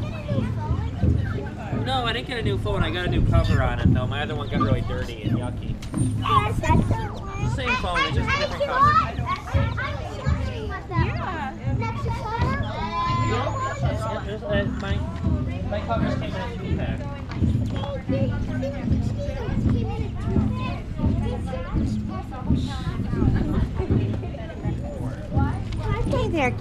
No, I didn't get a new phone. I got a new cover on it though. My other one got really dirty and yucky. Same phone, it's just a different cover. My covers came in a 2-pack. Okay there.